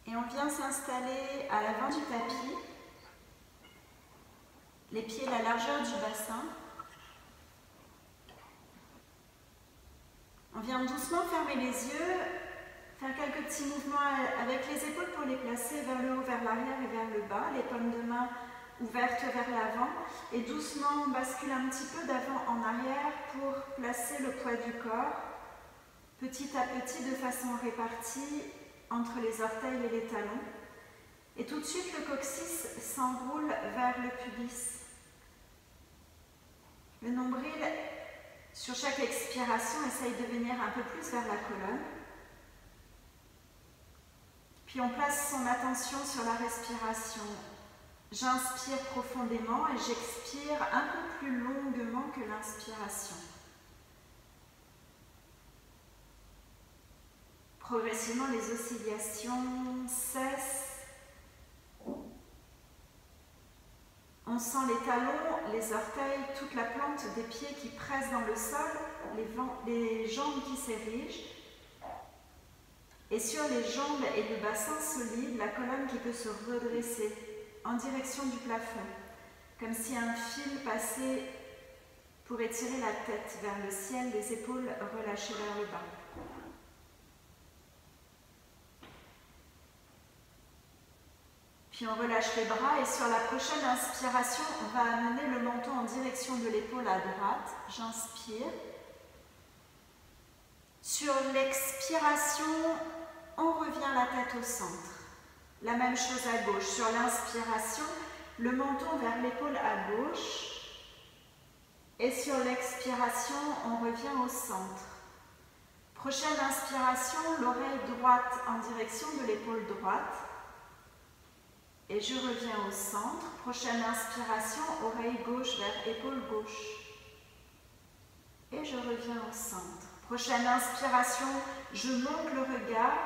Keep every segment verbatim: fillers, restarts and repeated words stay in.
Et on vient s'installer à l'avant du tapis, les pieds à la largeur du bassin. On vient doucement fermer les yeux, faire quelques petits mouvements avec les épaules pour les placer vers le haut, vers l'arrière et vers le bas, les paumes de main ouvertes vers l'avant, et doucement on bascule un petit peu d'avant en arrière pour placer le poids du corps, petit à petit de façon répartie entre les orteils et les talons. Et tout de suite le coccyx s'enroule vers le pubis. Le nombril, sur chaque expiration, essaye de venir un peu plus vers la colonne. Puis on place son attention sur la respiration. J'inspire profondément et j'expire un peu plus longuement que l'inspiration. Progressivement, les oscillations cessent. On sent les talons, les orteils, toute la plante des pieds qui pressent dans le sol, les, vents, les jambes qui s'érigent. Et sur les jambes et le bassin solide, la colonne qui peut se redresser en direction du plafond, comme si un fil passait pour étirer la tête vers le ciel, les épaules relâchées vers le bas. Puis on relâche les bras et sur la prochaine inspiration, on va amener le menton en direction de l'épaule à droite. J'inspire. Sur l'expiration, on revient la tête au centre. La même chose à gauche. Sur l'inspiration, le menton vers l'épaule à gauche. Et sur l'expiration, on revient au centre. Prochaine inspiration, l'oreille droite en direction de l'épaule droite. Et je reviens au centre. Prochaine inspiration, oreille gauche vers épaule gauche. Et je reviens au centre. Prochaine inspiration, je monte le regard.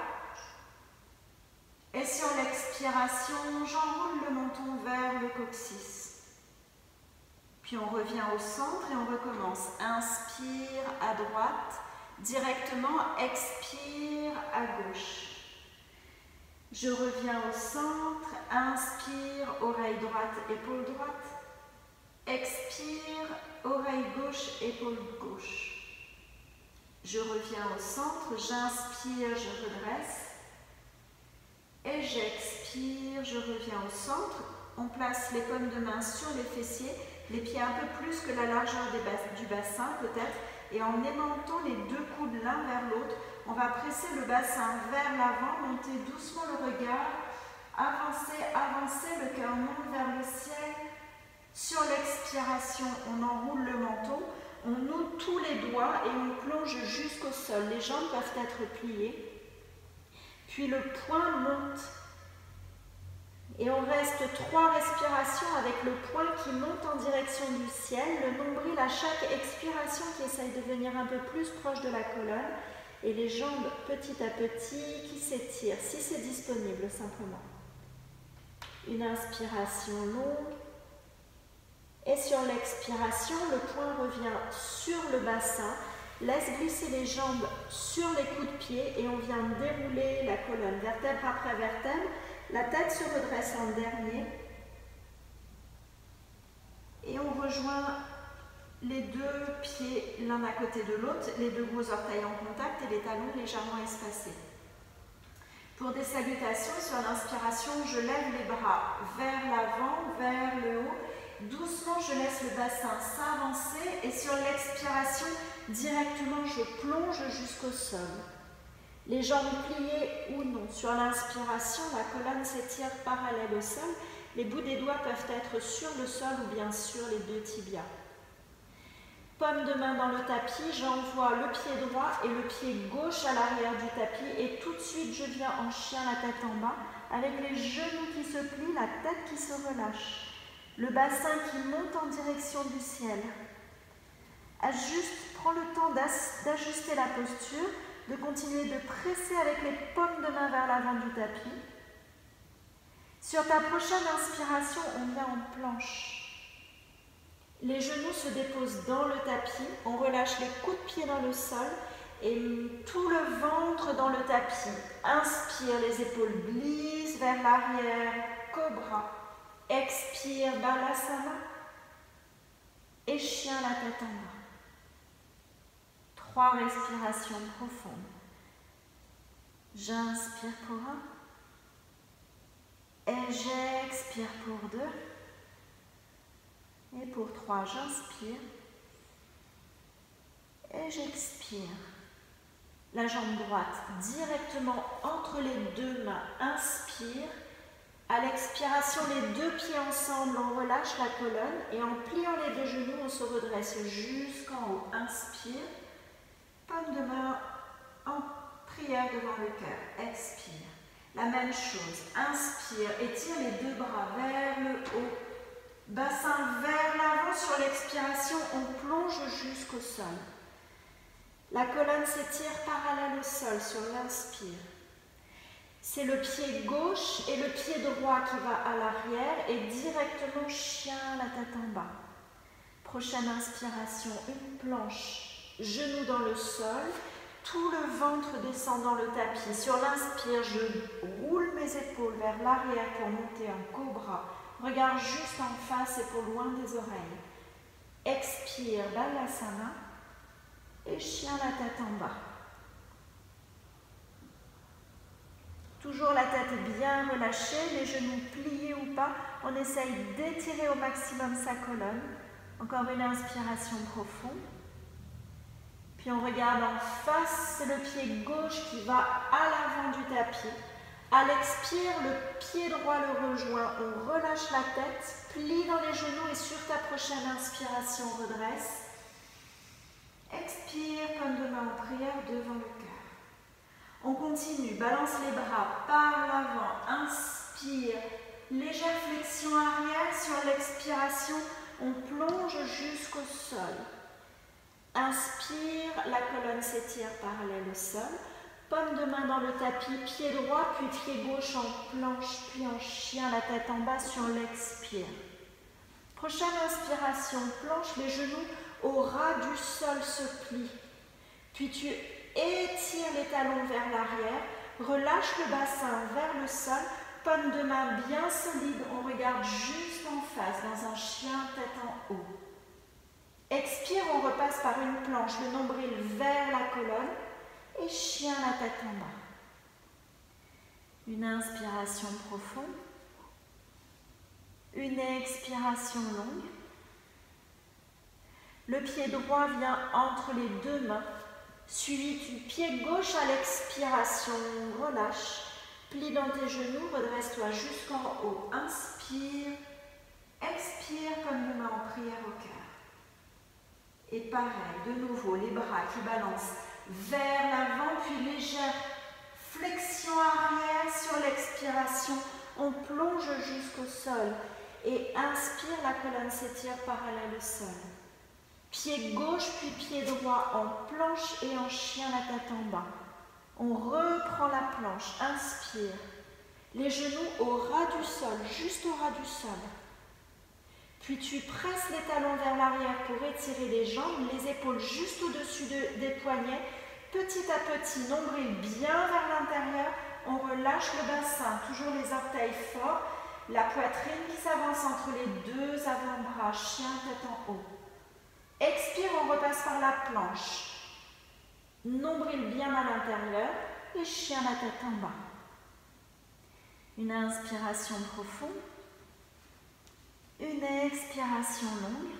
Et sur l'expiration, j'enroule le menton vers le coccyx. Puis on revient au centre et on recommence. Inspire à droite, directement, expire à gauche. Je reviens au centre, inspire, oreille droite, épaule droite. Expire, oreille gauche, épaule gauche. Je reviens au centre, j'inspire, je redresse. Et j'expire, je reviens au centre. On place les paumes de main sur les fessiers, les pieds un peu plus que la largeur des bas- du bassin peut-être. Et en aimantant les deux coudes l'un vers l'autre, on va presser le bassin vers l'avant, monter doucement le regard, avancer, avancer, le cœur monte vers le ciel. Sur l'expiration, on enroule le menton, on ouvre tous les doigts et on plonge jusqu'au sol. Les jambes peuvent être pliées. Puis le poing monte. Et on reste trois respirations avec le poing qui monte en direction du ciel, le nombril à chaque expiration qui essaye de venir un peu plus proche de la colonne. Et les jambes petit à petit qui s'étirent, si c'est disponible simplement. Une inspiration longue. Et sur l'expiration, le poing revient sur le bassin. Laisse glisser les jambes sur les coups de pied et on vient dérouler la colonne, vertèbre après vertèbre. La tête se redresse en dernier. Et on rejoint les deux pieds l'un à côté de l'autre, les deux gros orteils en contact et les talons légèrement espacés. Pour des salutations, sur l'inspiration, je lève les bras vers l'avant, vers le haut. Doucement, je laisse le bassin s'avancer et sur l'expiration, directement, je plonge jusqu'au sol. Les jambes pliées ou non. Sur l'inspiration, la colonne s'étire parallèle au sol. Les bouts des doigts peuvent être sur le sol ou bien sur les deux tibias. Paume de main dans le tapis, j'envoie le pied droit et le pied gauche à l'arrière du tapis et tout de suite je viens en chien, la tête en bas, avec les genoux qui se plient, la tête qui se relâche, le bassin qui monte en direction du ciel. Ajuste, prends le temps d'ajuster la posture, de continuer de presser avec les paumes de main vers l'avant du tapis. Sur ta prochaine inspiration, on vient en planche. Les genoux se déposent dans le tapis, on relâche les coups de pied dans le sol et tout le ventre dans le tapis. Inspire, les épaules glissent vers l'arrière, cobra. Expire, balasana. Et chien, la tête en bas. Trois respirations profondes. J'inspire pour un. Et j'expire pour deux. Et pour trois, j'inspire. Et j'expire. La jambe droite directement entre les deux mains. Inspire. À l'expiration, les deux pieds ensemble, on relâche la colonne. Et en pliant les deux genoux, on se redresse jusqu'en haut. Inspire. Paume de main en prière devant le cœur. Expire. La même chose. Inspire. Étire les deux bras vers le haut. Bassin vers l'avant. Sur l'expiration, on plonge jusqu'au sol. La colonne s'étire parallèle au sol sur l'inspire. C'est le pied gauche et le pied droit qui va à l'arrière et directement chien, la tête en bas. Prochaine inspiration, une planche, genou dans le sol, tout le ventre descend dans le tapis. Sur l'inspire, je roule mes épaules vers l'arrière pour monter en cobra. Regarde juste en face et pour loin des oreilles. Expire, balasana. Et chien, la tête en bas. Toujours la tête bien relâchée, les genoux pliés ou pas. On essaye d'étirer au maximum sa colonne. Encore une inspiration profonde. Puis on regarde en face, c'est le pied gauche qui va à l'avant du tapis. À l'expire, le pied droit le rejoint. On relâche la tête, plie dans les genoux et sur ta prochaine inspiration, redresse. Expire, paume de main en prière devant le cœur. On continue, balance les bras par l'avant, inspire, légère flexion arrière, sur l'expiration, on plonge jusqu'au sol. Inspire, la colonne s'étire parallèle au sol, paume de main dans le tapis, pied droit, puis pied gauche en planche, puis en chien, la tête en bas sur l'expire. Prochaine inspiration, planche, les genoux au ras du sol se plie. Puis tu étires les talons vers l'arrière, relâche le bassin vers le sol, paume de main bien solide, on regarde juste en face dans un chien tête en haut. Expire, on repasse par une planche, le nombril vers la colonne et chien, la tête en bas. Une inspiration profonde, une expiration longue. Le pied droit vient entre les deux mains, suivi du pied gauche à l'expiration. Relâche, plie dans tes genoux, redresse-toi jusqu'en haut. Inspire, expire comme une main en prière au cœur. Et pareil, de nouveau, les bras qui balancent vers l'avant, puis légère flexion arrière sur l'expiration. On plonge jusqu'au sol et inspire, la colonne s'étire parallèle au sol. Pied gauche puis pied droit en planche et en chien, la tête en bas. On reprend la planche, inspire. Les genoux au ras du sol, juste au ras du sol. Puis tu presses les talons vers l'arrière pour étirer les jambes, les épaules juste au-dessus de, des poignets. Petit à petit, nombril bien vers l'intérieur. On relâche le bassin, toujours les orteils forts. La poitrine qui s'avance entre les deux avant-bras, chien, tête en haut. Expire, on repasse par la planche. Nombril bien à l'intérieur et chien, la tête en bas. Une inspiration profonde. Une expiration longue.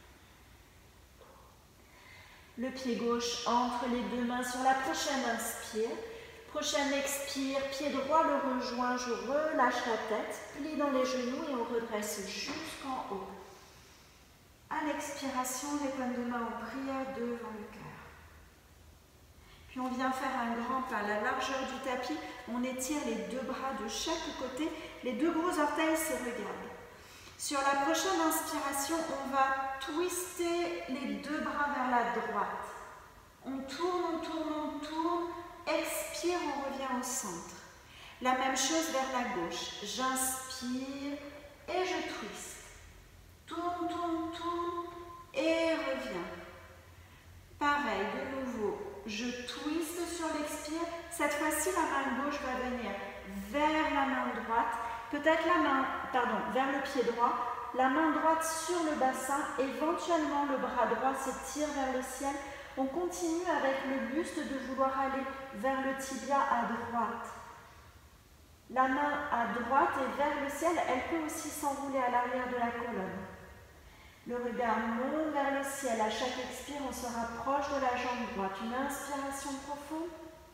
Le pied gauche entre les deux mains sur la prochaine inspire. Prochaine expire, pied droit le rejoint, je relâche la tête, plie dans les genoux et on redresse jusqu'en haut. À l'expiration, les paumes de main en prière devant le cœur. Puis on vient faire un grand pas à la largeur du tapis. On étire les deux bras de chaque côté. Les deux gros orteils se regardent. Sur la prochaine inspiration, on va twister les deux bras vers la droite. On tourne, on tourne, on tourne. Expire, on revient au centre. La même chose vers la gauche. J'inspire et je twiste. Tourne, tourne, tourne et reviens. Pareil, de nouveau. je twiste sur l'expire. Cette fois-ci, la main gauche va venir vers la main droite, peut-être la main, pardon, vers le pied droit, la main droite sur le bassin, éventuellement le bras droit s'étire vers le ciel. On continue avec le buste de vouloir aller vers le tibia à droite. La main à droite et vers le ciel, elle peut aussi s'enrouler à l'arrière de la colonne. Le regard monte vers le ciel. À chaque expire, on se rapproche de la jambe droite. Une inspiration profonde.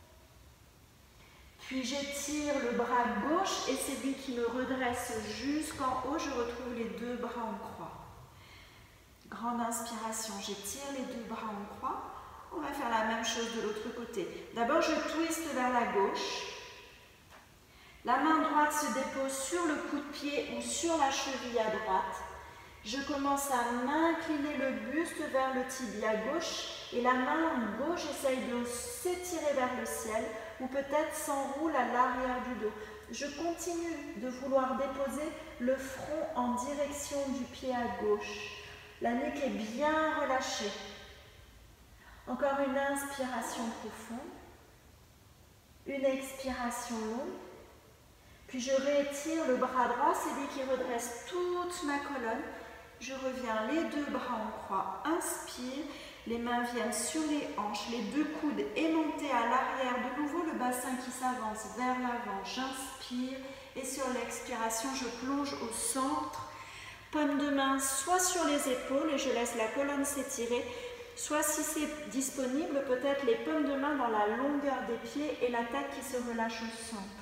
Puis j'étire le bras gauche et c'est lui qui me redresse jusqu'en haut. Je retrouve les deux bras en croix. Grande inspiration, j'étire les deux bras en croix. On va faire la même chose de l'autre côté. D'abord, je twiste vers la gauche. La main droite se dépose sur le coup de pied ou sur la cheville à droite. Je commence à m'incliner le buste vers le tibia gauche et la main gauche essaye de s'étirer vers le ciel ou peut-être s'enroule à l'arrière du dos. Je continue de vouloir déposer le front en direction du pied à gauche. La nuque est bien relâchée. Encore une inspiration profonde, une expiration longue. Puis je réétire le bras droit, c'est lui qui redresse toute ma colonne. Je reviens les deux bras en croix, inspire, les mains viennent sur les hanches, les deux coudes aimantés à l'arrière, de nouveau le bassin qui s'avance vers l'avant, j'inspire et sur l'expiration je plonge au centre, paume de main soit sur les épaules et je laisse la colonne s'étirer, soit si c'est disponible, peut-être les paumes de main dans la longueur des pieds et la tête qui se relâche au centre.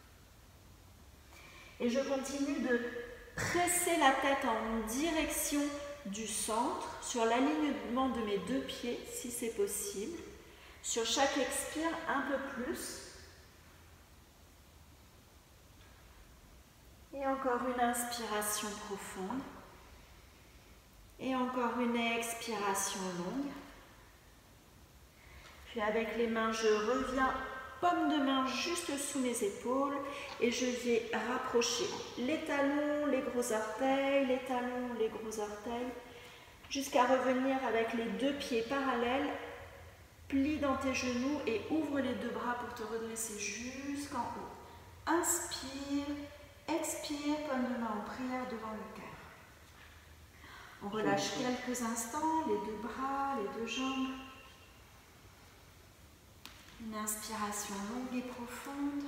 Et je continue de presser la tête en direction du centre, sur l'alignement de mes deux pieds, si c'est possible. Sur chaque expire, un peu plus. Et encore une inspiration profonde. Et encore une expiration longue. Puis avec les mains, je reviens, paume de main juste sous mes épaules et je vais rapprocher les talons, les gros orteils, les talons, les gros orteils, jusqu'à revenir avec les deux pieds parallèles. Plie dans tes genoux et ouvre les deux bras pour te redresser jusqu'en haut. Inspire, expire, paume de main en prière devant le cœur. On relâche quelques instants, les deux bras, les deux jambes. Une inspiration longue et profonde.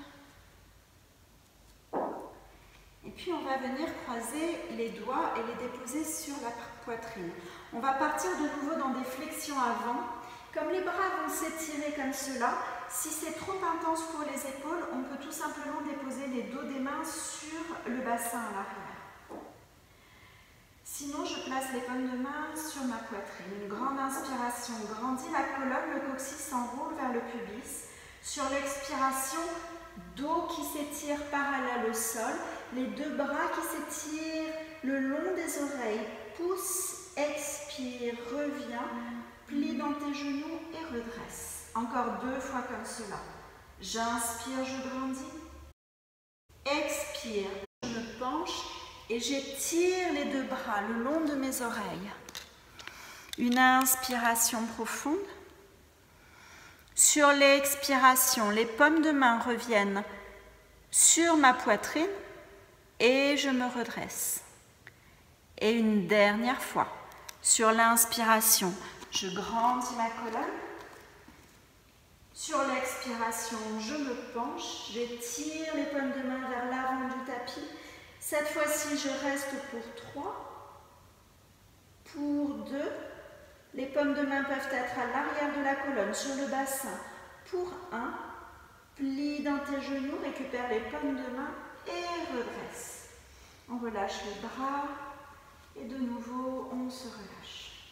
Et puis on va venir croiser les doigts et les déposer sur la poitrine. On va partir de nouveau dans des flexions avant. Comme les bras vont s'étirer comme cela, si c'est trop intense pour les épaules, on peut tout simplement déposer les dos des mains sur le bassin à l'arrière. Sinon, je place les paumes de main sur ma poitrine. Une grande inspiration grandit la colonne, le coccyx s'enroule vers le pubis. Sur l'expiration, dos qui s'étire parallèle au sol, les deux bras qui s'étirent le long des oreilles. Pousse, expire, reviens, plie dans tes genoux et redresse. Encore deux fois comme cela. J'inspire, je grandis. Expire, je me penche. Et j'étire les deux bras le long de mes oreilles. Une inspiration profonde. Sur l'expiration, les paumes de main reviennent sur ma poitrine et je me redresse. Et une dernière fois, sur l'inspiration, je grandis ma colonne. Sur l'expiration, je me penche, j'étire les paumes de main vers l'avant du tapis. Cette fois-ci, je reste pour trois, pour deux. Les paumes de main peuvent être à l'arrière de la colonne, sur le bassin. Pour un, plie dans tes genoux, récupère les paumes de main et redresse. On relâche les bras et de nouveau, on se relâche.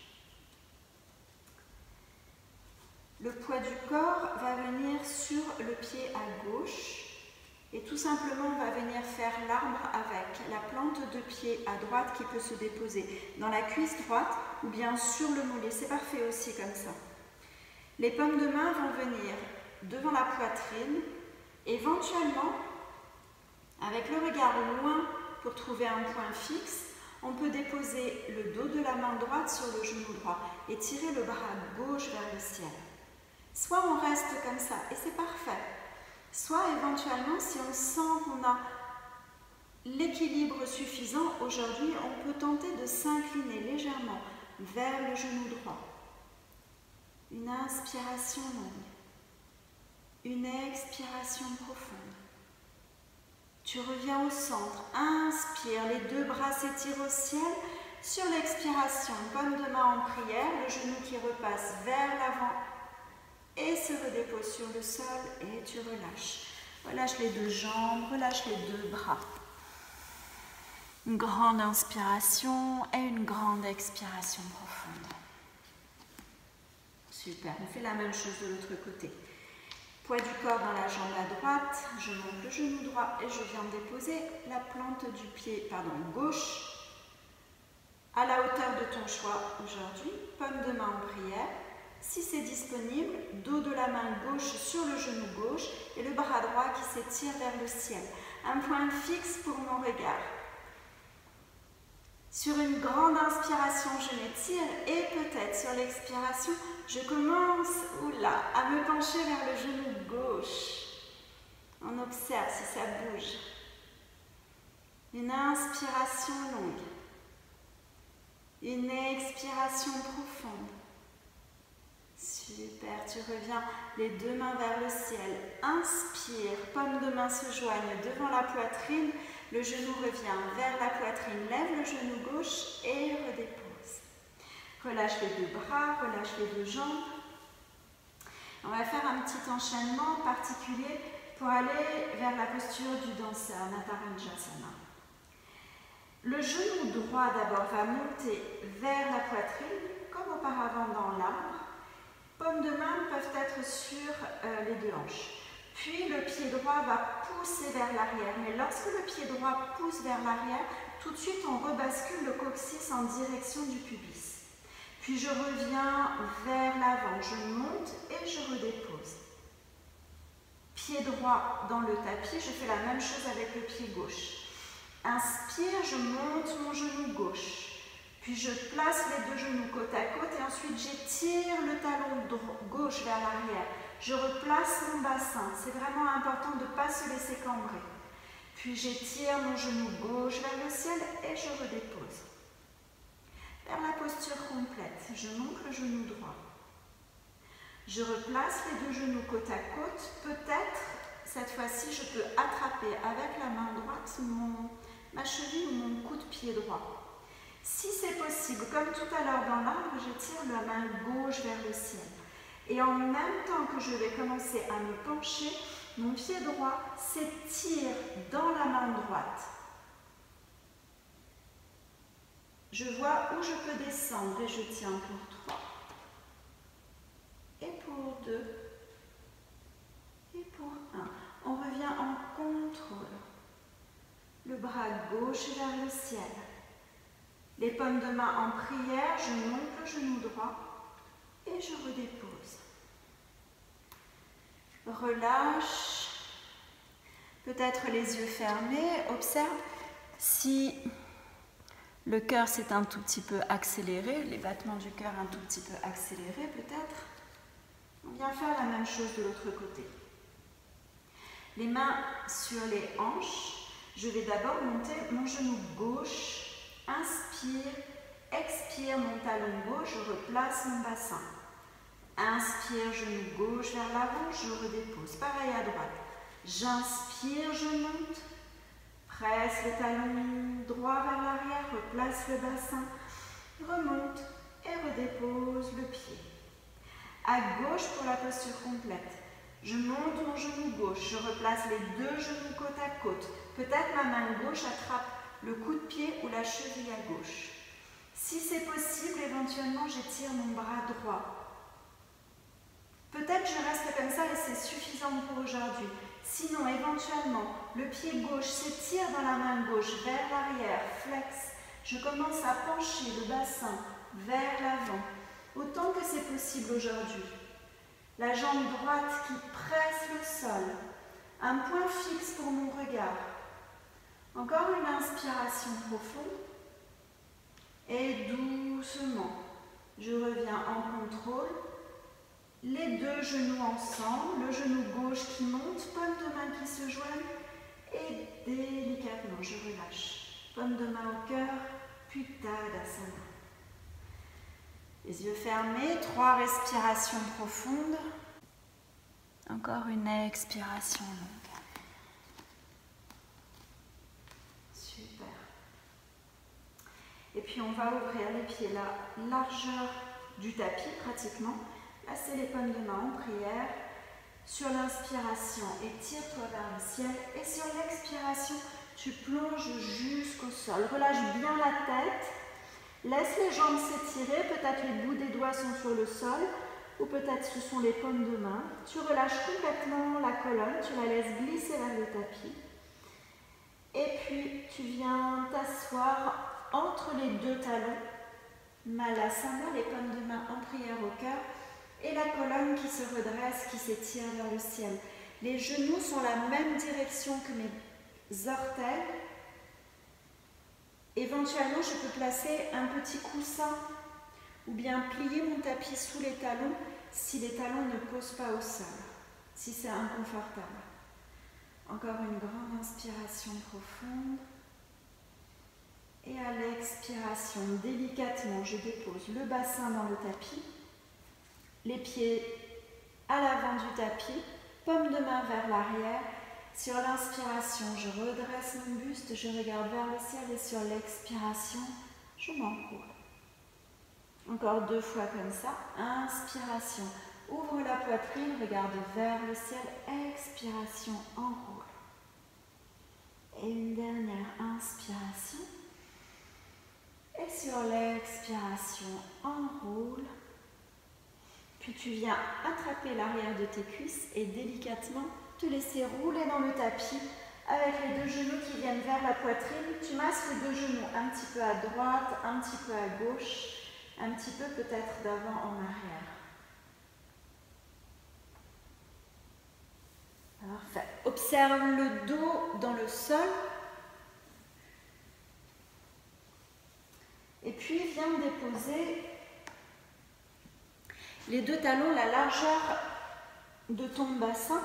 Le poids du corps va venir sur le pied à gauche. Et tout simplement, on va venir faire l'arbre avec la plante de pied à droite qui peut se déposer dans la cuisse droite ou bien sur le mollet. C'est parfait aussi comme ça. Les paumes de main vont venir devant la poitrine. Éventuellement, avec le regard loin pour trouver un point fixe, on peut déposer le dos de la main droite sur le genou droit et tirer le bras gauche vers le ciel. Soit on reste comme ça, et c'est parfait. Soit éventuellement, si on sent qu'on a l'équilibre suffisant, aujourd'hui, on peut tenter de s'incliner légèrement vers le genou droit. Une inspiration longue. Une expiration profonde. Tu reviens au centre. Inspire, les deux bras s'étirent au ciel. Sur l'expiration, paume de main en prière, le genou qui repasse vers l'avant et se redépose sur le sol et tu relâches. Relâche les deux jambes, relâche les deux bras. Une grande inspiration et une grande expiration profonde. Super, on fait la même chose de l'autre côté. Poids du corps dans la jambe à droite, je monte le genou droit et je viens déposer la plante du pied, pardon, gauche à la hauteur de ton choix aujourd'hui. Paume de main en prière. Si c'est disponible, dos de la main gauche sur le genou gauche et le bras droit qui s'étire vers le ciel. Un point fixe pour mon regard. Sur une grande inspiration, je m'étire et peut-être sur l'expiration, je commence oula, à me pencher vers le genou gauche. On observe si ça bouge. Une inspiration longue. Une expiration profonde. Super, tu reviens les deux mains vers le ciel. Inspire, paumes de main se joignent devant la poitrine. Le genou revient vers la poitrine. Lève le genou gauche et redépose. Relâche les deux bras, relâche les deux jambes. On va faire un petit enchaînement particulier pour aller vers la posture du danseur, Nataranjasana. Le genou droit d'abord va monter vers la poitrine, comme auparavant dans l'arbre. Paumes de main peuvent être sur euh, les deux hanches. Puis le pied droit va pousser vers l'arrière. Mais lorsque le pied droit pousse vers l'arrière, tout de suite on rebascule le coccyx en direction du pubis. Puis je reviens vers l'avant, je monte et je redépose. Pied droit dans le tapis, je fais la même chose avec le pied gauche. Inspire, je monte mon genou gauche. Puis je place les deux genoux côte à côte et ensuite j'étire le talon gauche vers l'arrière. Je replace mon bassin. C'est vraiment important de ne pas se laisser cambrer. Puis j'étire mon genou gauche vers le ciel et je redépose. Vers la posture complète, je monte le genou droit. Je replace les deux genoux côte à côte. Peut-être, cette fois-ci, je peux attraper avec la main droite mon, ma cheville ou mon coup de pied droit. Si c'est possible, comme tout à l'heure dans l'arbre, j'étire la main gauche vers le ciel. Et en même temps que je vais commencer à me pencher, mon pied droit s'étire dans la main droite. Je vois où je peux descendre et je tiens pour trois. Et pour deux. Et pour un. On revient en contrôle. Le bras gauche vers le ciel. Les paumes de main en prière, je monte le genou droit et je redépose. Relâche. Peut-être les yeux fermés. Observe si le cœur s'est un tout petit peu accéléré, les battements du cœur un tout petit peu accélérés peut-être. On vient faire la même chose de l'autre côté. Les mains sur les hanches. Je vais d'abord monter mon genou gauche. Inspire, expire mon talon gauche, je replace mon bassin. Inspire, genou gauche vers l'avant, je redépose. Pareil à droite. J'inspire, je monte. Presse le talon droit vers l'arrière, replace le bassin. Remonte et redépose le pied. À gauche pour la posture complète. Je monte mon genou gauche, je replace les deux genoux côte à côte. Peut-être ma main gauche attrape le coup de pied ou la cheville à gauche. Si c'est possible, éventuellement, j'étire mon bras droit. Peut-être je reste comme ça et c'est suffisant pour aujourd'hui. Sinon, éventuellement, le pied gauche s'étire dans la main gauche vers l'arrière, flex. Je commence à pencher le bassin vers l'avant, autant que c'est possible aujourd'hui. La jambe droite qui presse le sol. Un point fixe pour mon regard. Encore une inspiration profonde et doucement, je reviens en contrôle Les deux genoux ensemble, le genou gauche qui monte, paume de main qui se joignent et délicatement je relâche. Paume de main au cœur, puis Tadasana. Les yeux fermés, trois respirations profondes. Encore une expiration longue. Super. Et puis on va ouvrir les pieds la largeur du tapis pratiquement. Passez les paumes de main en prière. Sur l'inspiration, étire-toi vers le ciel. Et sur l'expiration, tu plonges jusqu'au sol. Relâche bien la tête. Laisse les jambes s'étirer. Peut-être les bouts des doigts sont sur le sol. Ou peut-être ce sont les paumes de main. Tu relâches complètement la colonne. Tu la laisses glisser vers le tapis. Et puis, tu viens t'asseoir entre les deux talons. Malasana, les paumes de main en prière au cœur. Et la colonne qui se redresse, qui s'étire vers le ciel. Les genoux sont la même direction que mes orteils. Éventuellement, je peux placer un petit coussin ou bien plier mon tapis sous les talons si les talons ne posent pas au sol, si c'est inconfortable. Encore une grande inspiration profonde. Et à l'expiration, délicatement, je dépose le bassin dans le tapis. Les pieds à l'avant du tapis, paume de main vers l'arrière. Sur l'inspiration, je redresse mon buste, je regarde vers le ciel et sur l'expiration, je m'enroule. Encore deux fois comme ça. Inspiration, ouvre la poitrine, regarde vers le ciel. Expiration, enroule. Et une dernière inspiration. Et sur l'expiration, enroule. Puis tu viens attraper l'arrière de tes cuisses et délicatement te laisser rouler dans le tapis avec les deux genoux qui viennent vers la poitrine. Tu masses les deux genoux un petit peu à droite, un petit peu à gauche, un petit peu peut-être d'avant en arrière. Parfait. Observe le dos dans le sol. Et puis viens déposer les deux talons, la largeur de ton bassin.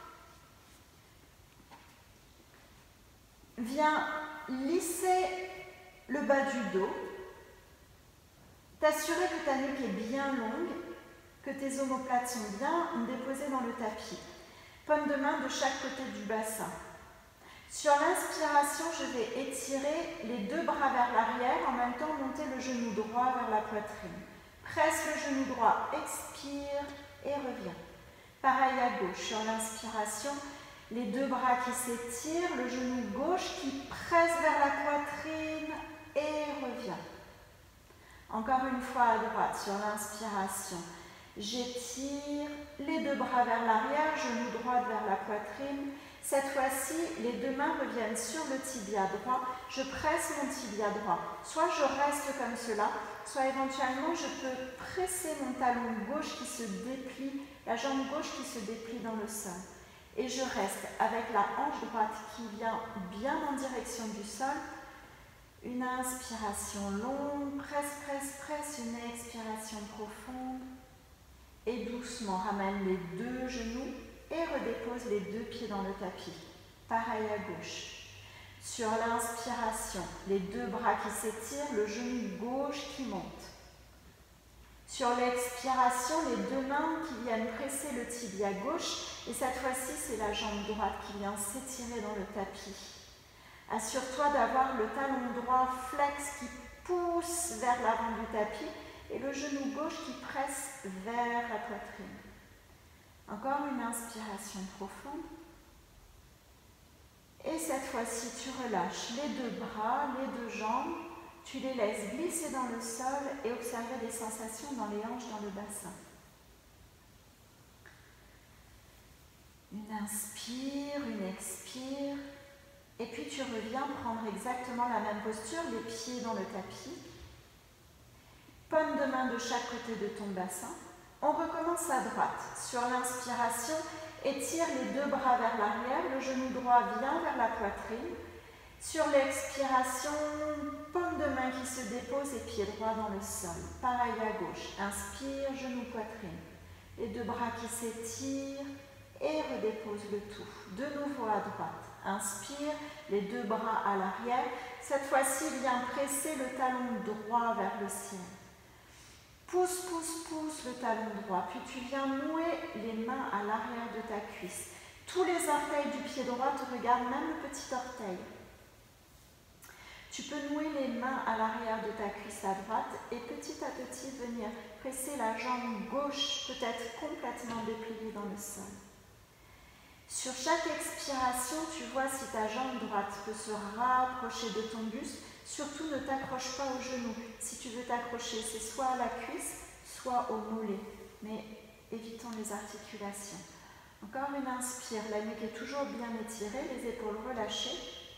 Viens lisser le bas du dos. T'assurer que ta nuque est bien longue, que tes omoplates sont bien déposées dans le tapis. Paume de main de chaque côté du bassin. Sur l'inspiration, je vais étirer les deux bras vers l'arrière, en même temps monter le genou droit vers la poitrine. Presse le genou droit, expire et reviens. Pareil à gauche, sur l'inspiration, les deux bras qui s'étirent, le genou gauche qui presse vers la poitrine et revient. Encore une fois à droite, sur l'inspiration, j'étire les deux bras vers l'arrière, genou droit vers la poitrine. Cette fois-ci, les deux mains reviennent sur le tibia droit. Je presse mon tibia droit. Soit je reste comme cela, soit éventuellement je peux presser mon talon gauche qui se déplie, la jambe gauche qui se déplie dans le sol. Et je reste avec la hanche droite qui vient bien en direction du sol. Une inspiration longue, presse, presse, presse, une expiration profonde. Et doucement, ramène les deux genoux et redépose les deux pieds dans le tapis. Pareil à gauche. Sur l'inspiration, les deux bras qui s'étirent, le genou gauche qui monte. Sur l'expiration, les deux mains qui viennent presser le tibia gauche. Et cette fois-ci, c'est la jambe droite qui vient s'étirer dans le tapis. Assure-toi d'avoir le talon droit flex qui pousse vers l'avant du tapis et le genou gauche qui presse vers la poitrine. Encore une inspiration profonde. Et cette fois-ci, tu relâches les deux bras, les deux jambes. Tu les laisses glisser dans le sol et observer les sensations dans les hanches, dans le bassin. Une inspire, une expire. Et puis tu reviens prendre exactement la même posture, les pieds dans le tapis. Paume de main de chaque côté de ton bassin. On recommence à droite. Sur l'inspiration, étire les deux bras vers l'arrière, le genou droit vient vers la poitrine. Sur l'expiration, paume de main qui se dépose et pied droit dans le sol. Pareil à gauche. Inspire, genou, poitrine. Les deux bras qui s'étirent et redépose le tout. De nouveau à droite. Inspire, les deux bras à l'arrière. Cette fois-ci, viens presser le talon droit vers le ciel. Pousse, pousse, pousse le talon droit. Puis tu viens nouer les mains à l'arrière de ta cuisse. Tous les orteils du pied droit te regardent, même le petit orteil. Tu peux nouer les mains à l'arrière de ta cuisse à droite et petit à petit venir presser la jambe gauche, peut-être complètement dépliée dans le sol. Sur chaque expiration, tu vois si ta jambe droite peut se rapprocher de ton buste. Surtout, ne t'accroche pas au genou. Si tu veux t'accrocher, c'est soit à la cuisse, soit au mollet. Mais évitons les articulations. Encore une inspire, la nuque est toujours bien étirée, les épaules relâchées.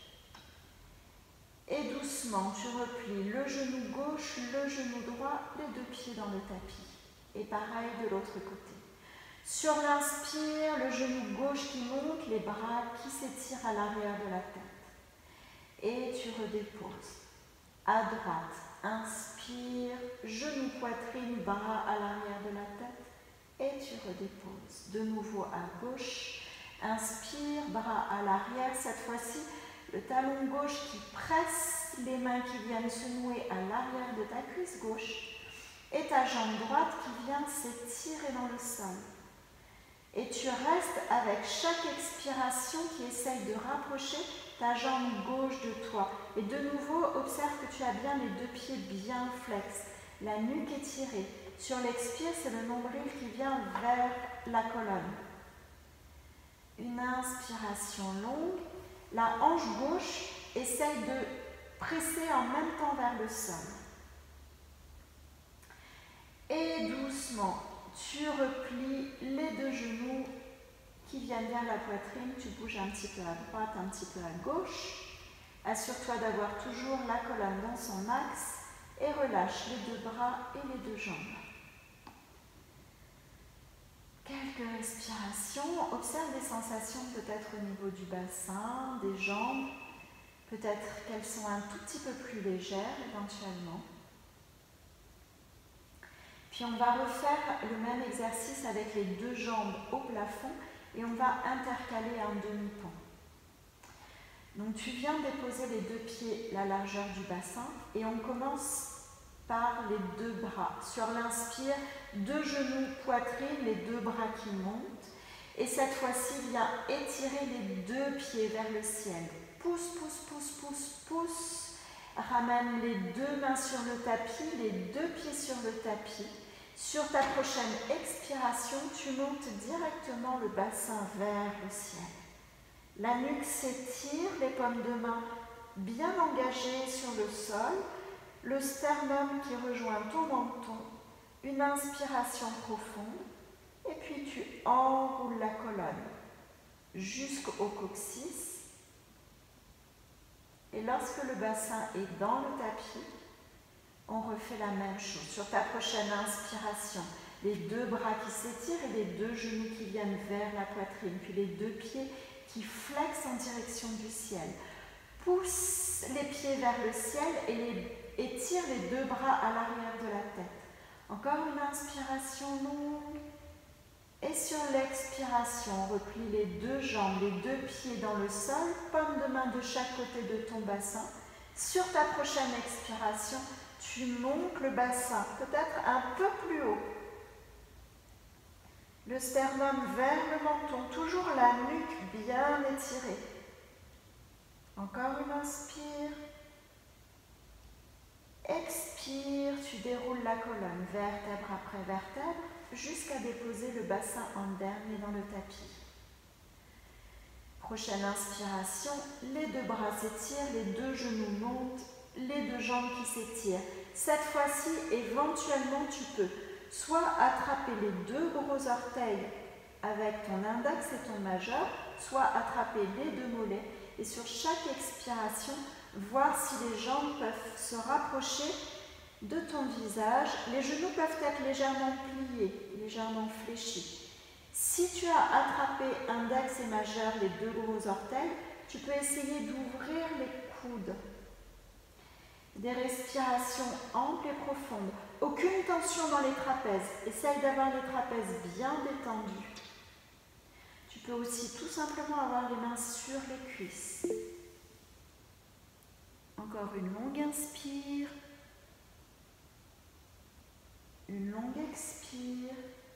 Et doucement, tu replies le genou gauche, le genou droit, les deux pieds dans le tapis. Et pareil de l'autre côté. Sur l'inspire, le genou gauche qui monte, les bras qui s'étirent à l'arrière de la tête. Et tu redéposes. À droite, inspire, genou, poitrine, bras à l'arrière de la tête. Et tu redéposes. De nouveau à gauche, inspire, bras à l'arrière. Cette fois-ci, le talon gauche qui presse les mains qui viennent se nouer à l'arrière de ta cuisse gauche. Et ta jambe droite qui vient s'étirer dans le sol. Et tu restes avec chaque expiration qui essaye de rapprocher ta jambe gauche de toi. Et de nouveau, observe que tu as bien les deux pieds bien flex, la nuque étirée. Sur l'expire, c'est le nombril qui vient vers la colonne. Une inspiration longue. La hanche gauche essaye de presser en même temps vers le sol. Et doucement, tu replies les deux genoux qui viennent vers la poitrine. Tu bouges un petit peu à droite, un petit peu à gauche. Assure-toi d'avoir toujours la colonne dans son axe et relâche les deux bras et les deux jambes. Quelques respirations. Observe les sensations peut-être au niveau du bassin, des jambes. Peut-être qu'elles sont un tout petit peu plus légères éventuellement. Puis on va refaire le même exercice avec les deux jambes au plafond et on va intercaler un demi-pont. Donc tu viens déposer les deux pieds la largeur du bassin et on commence par les deux bras. Sur l'inspire, deux genoux, poitrine, les deux bras qui montent. Et cette fois-ci, viens étirer les deux pieds vers le ciel. Pousse, pousse, pousse, pousse, pousse. Ramène les deux mains sur le tapis, les deux pieds sur le tapis. Sur ta prochaine expiration, tu montes directement le bassin vers le ciel. La nuque s'étire, les paumes de main bien engagées sur le sol. Le sternum qui rejoint ton menton. Une inspiration profonde. Et puis tu enroules la colonne jusqu'au coccyx. Et lorsque le bassin est dans le tapis, on refait la même chose. Sur ta prochaine inspiration, les deux bras qui s'étirent et les deux genoux qui viennent vers la poitrine, puis les deux pieds qui flexent en direction du ciel. Pousse les pieds vers le ciel et les, étire les deux bras à l'arrière de la tête. Encore une inspiration longue. Et sur l'expiration, on replie les deux jambes, les deux pieds dans le sol, paume de main de chaque côté de ton bassin. Sur ta prochaine expiration, tu montes le bassin, peut-être un peu plus haut. Le sternum vers le menton, toujours la nuque bien étirée. Encore une inspire. Expire, tu déroules la colonne, vertèbre après vertèbre, jusqu'à déposer le bassin en dernier dans le tapis. Prochaine inspiration, les deux bras s'étirent, les deux genoux montent, les deux jambes qui s'étirent. Cette fois-ci, éventuellement, tu peux soit attraper les deux gros orteils avec ton index et ton majeur, soit attraper les deux mollets et sur chaque expiration, voir si les jambes peuvent se rapprocher de ton visage. Les genoux peuvent être légèrement pliés, légèrement fléchis. Si tu as attrapé index et majeur, les deux gros orteils, tu peux essayer d'ouvrir les coudes. Des respirations amples et profondes. aucune tension dans les trapèzes. Essaye d'avoir les trapèzes bien détendus. Tu peux aussi tout simplement avoir les mains sur les cuisses. Encore une longue inspire. Une longue expire.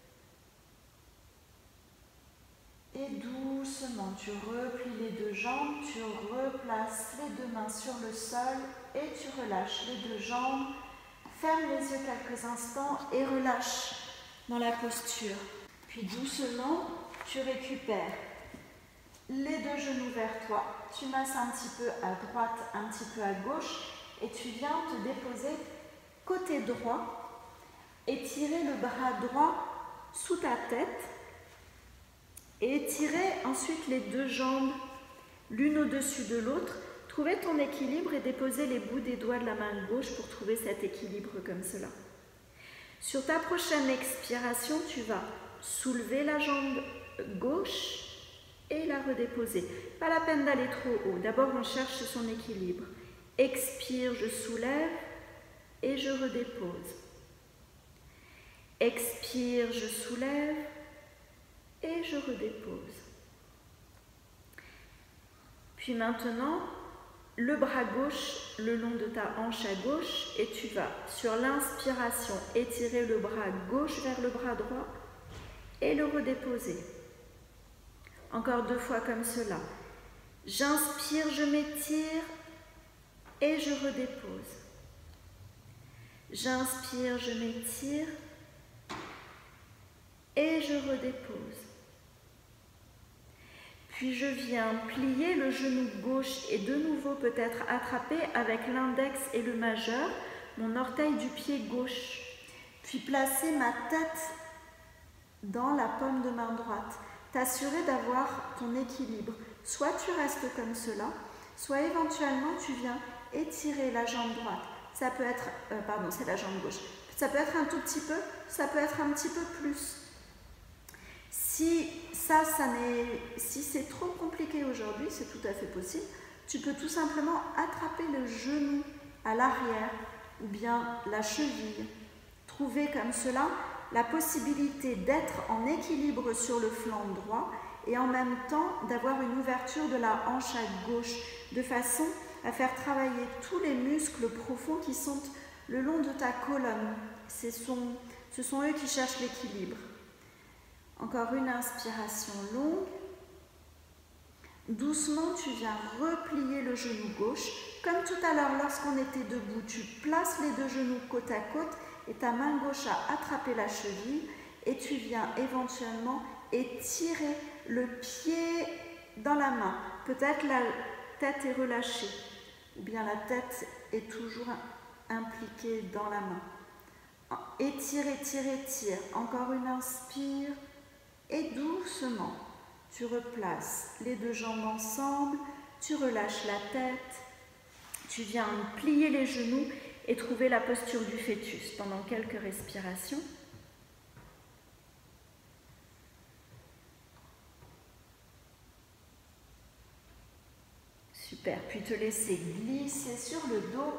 Et doucement, tu replies les deux jambes, tu replaces les deux mains sur le sol et tu relâches les deux jambes. Ferme les yeux quelques instants et relâche dans la posture. Puis doucement, tu récupères les deux genoux vers toi. Tu masses un petit peu à droite, un petit peu à gauche et tu viens te déposer côté droit. Étirer le bras droit sous ta tête. Et étirer ensuite les deux jambes l'une au-dessus de l'autre. Trouver ton équilibre et déposer les bouts des doigts de la main gauche pour trouver cet équilibre comme cela. Sur ta prochaine expiration, tu vas soulever la jambe gauche et la redéposer. Pas la peine d'aller trop haut. D'abord, on cherche son équilibre. Expire, je soulève et je redépose. Expire, je soulève. Et je redépose. Puis maintenant, le bras gauche le long de ta hanche à gauche et tu vas, sur l'inspiration, étirer le bras gauche vers le bras droit et le redéposer. Encore deux fois comme cela. J'inspire, je m'étire et je redépose. J'inspire, je m'étire et je redépose. Puis je viens plier le genou gauche et de nouveau peut-être attraper avec l'index et le majeur mon orteil du pied gauche. Puis placer ma tête dans la paume de main droite. T'assurer d'avoir ton équilibre. Soit tu restes comme cela, soit éventuellement tu viens étirer la jambe droite. Ça peut être, euh, pardon, c'est la jambe gauche. Ça peut être un tout petit peu, ça peut être un petit peu plus. Si ça, ça n'est, si c'est trop compliqué aujourd'hui, c'est tout à fait possible, tu peux tout simplement attraper le genou à l'arrière ou bien la cheville. Trouver comme cela la possibilité d'être en équilibre sur le flanc droit et en même temps d'avoir une ouverture de la hanche à gauche de façon à faire travailler tous les muscles profonds qui sont le long de ta colonne. Ce sont, ce sont eux qui cherchent l'équilibre. Encore une inspiration longue. Doucement, tu viens replier le genou gauche. Comme tout à l'heure, lorsqu'on était debout, tu places les deux genoux côte à côte et ta main gauche a attrapé la cheville et tu viens éventuellement étirer le pied dans la main. Peut-être la tête est relâchée ou bien la tête est toujours impliquée dans la main. Étire, étire, étire. Encore une inspire. Et doucement, tu replaces les deux jambes ensemble, tu relâches la tête, tu viens plier les genoux et trouver la posture du fœtus pendant quelques respirations. Super, puis te laisser glisser sur le dos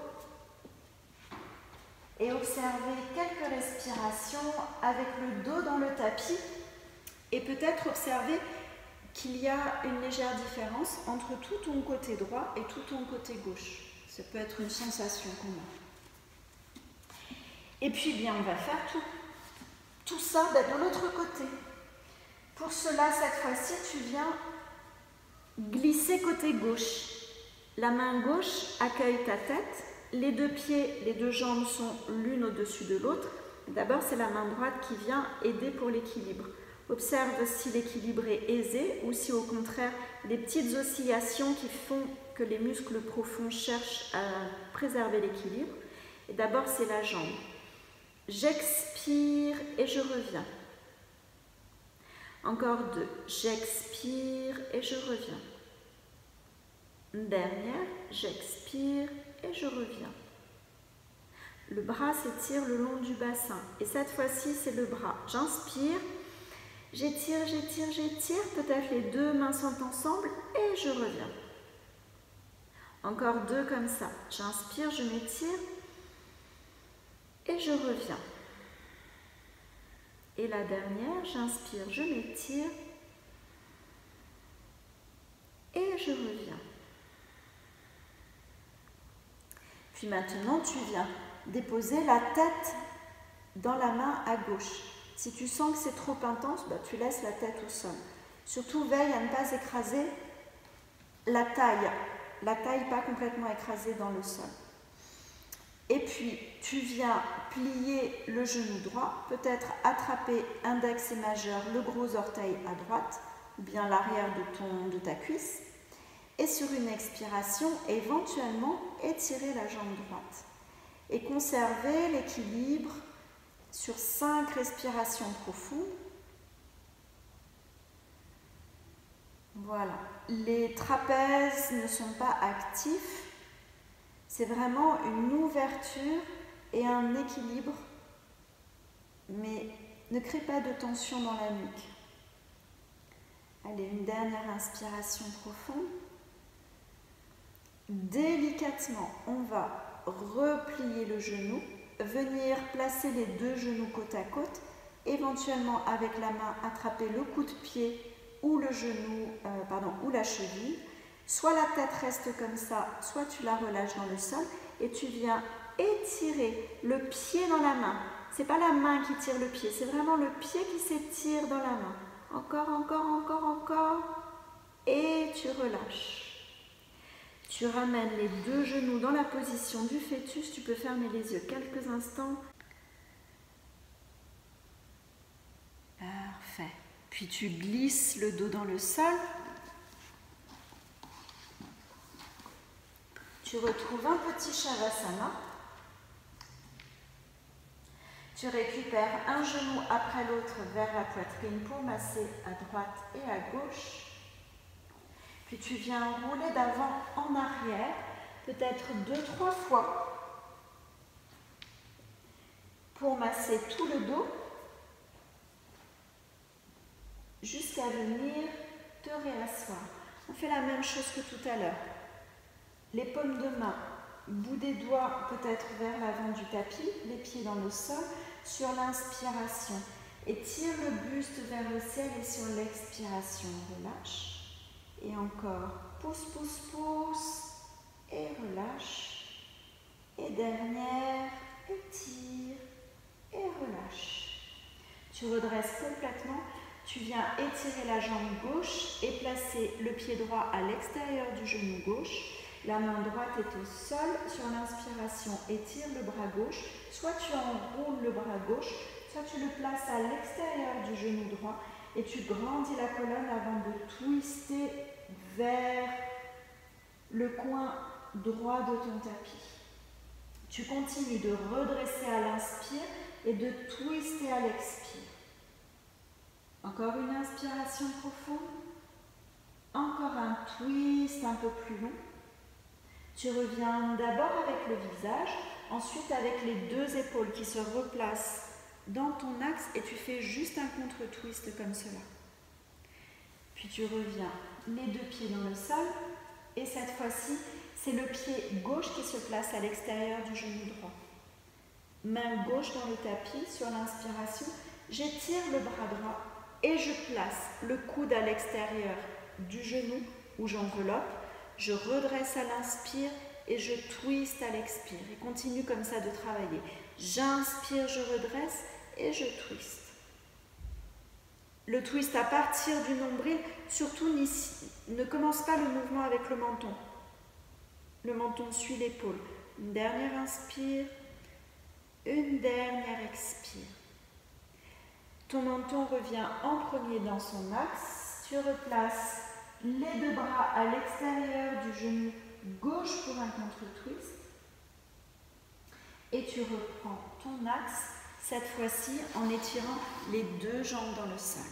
et observer quelques respirations avec le dos dans le tapis. Et peut-être observer qu'il y a une légère différence entre tout ton côté droit et tout ton côté gauche. Ça peut être une sensation qu'on a. Et puis, bien, on va faire tout, tout ça ben, de l'autre côté. Pour cela, cette fois-ci, tu viens glisser côté gauche. La main gauche accueille ta tête. Les deux pieds, les deux jambes sont l'une au-dessus de l'autre. D'abord, c'est la main droite qui vient aider pour l'équilibre. Observe si l'équilibre est aisé ou si au contraire des petites oscillations qui font que les muscles profonds cherchent à préserver l'équilibre. Et d'abord c'est la jambe. J'expire et je reviens. Encore deux. J'expire et je reviens. Une dernière. J'expire et je reviens. Le bras s'étire le long du bassin. Et cette fois-ci c'est le bras. J'inspire. J'étire, j'étire, j'étire, peut-être les deux mains sont ensemble et je reviens. Encore deux comme ça. J'inspire, je m'étire et je reviens. Et la dernière, j'inspire, je m'étire et je reviens. Puis maintenant, tu viens déposer la tête dans la main à gauche. Si tu sens que c'est trop intense, bah, tu laisses la tête au sol. Surtout, veille à ne pas écraser la taille. La taille pas complètement écrasée dans le sol. Et puis, tu viens plier le genou droit, peut-être attraper index et majeur, le gros orteil à droite, ou bien l'arrière de, ton, de ta cuisse. Et sur une expiration, éventuellement, étirer la jambe droite. Et conserver l'équilibre sur cinq respirations profondes. Voilà. Les trapèzes ne sont pas actifs. C'est vraiment une ouverture et un équilibre. Mais ne crée pas de tension dans la nuque. Allez, une dernière inspiration profonde. Délicatement, on va replier le genou, venir placer les deux genoux côte à côte, éventuellement avec la main attraper le coup de pied ou le genou, euh, pardon, ou la cheville. Soit la tête reste comme ça, soit tu la relâches dans le sol et tu viens étirer le pied dans la main. C'est pas la main qui tire le pied, c'est vraiment le pied qui s'étire dans la main. Encore, encore, encore, encore. Et tu relâches. Tu ramènes les deux genoux dans la position du fœtus. Tu peux fermer les yeux quelques instants. Parfait. Puis tu glisses le dos dans le sol. Tu retrouves un petit Shavasana. Tu récupères un genou après l'autre vers la poitrine pour masser à droite et à gauche. Puis tu viens rouler d'avant en arrière, peut-être deux, trois fois, pour masser tout le dos, jusqu'à venir te réasseoir. On fait la même chose que tout à l'heure. Les paumes de main, bout des doigts peut-être vers l'avant du tapis, les pieds dans le sol, sur l'inspiration. Étire le buste vers le ciel et sur l'expiration, relâche. Et encore, pousse, pousse, pousse, et relâche. Et dernière, étire, et relâche. Tu redresses complètement, tu viens étirer la jambe gauche et placer le pied droit à l'extérieur du genou gauche. La main droite est au sol, sur l'inspiration, étire le bras gauche. Soit tu enroules le bras gauche, soit tu le places à l'extérieur du genou droit et tu grandis la colonne avant de twister vers le coin droit de ton tapis. Tu continues de redresser à l'inspire et de twister à l'expire. Encore une inspiration profonde. Encore un twist un peu plus long. Tu reviens d'abord avec le visage, ensuite avec les deux épaules qui se replacent dans ton axe et tu fais juste un contre-twist comme cela. Puis tu reviens les deux pieds dans le sol et cette fois-ci, c'est le pied gauche qui se place à l'extérieur du genou droit. Main gauche dans le tapis, sur l'inspiration, j'étire le bras droit et je place le coude à l'extérieur du genou où j'enveloppe. Je redresse à l'inspire et je twiste à l'expire. Et continue comme ça de travailler. J'inspire, je redresse et je twiste. Le twist à partir du nombril, surtout ne commence pas le mouvement avec le menton. Le menton suit l'épaule. Une dernière inspire, une dernière expire. Ton menton revient en premier dans son axe. Tu replaces les deux bras à l'extérieur du genou gauche pour un contre-twist. Et tu reprends ton axe, cette fois-ci en étirant les deux jambes dans le sol.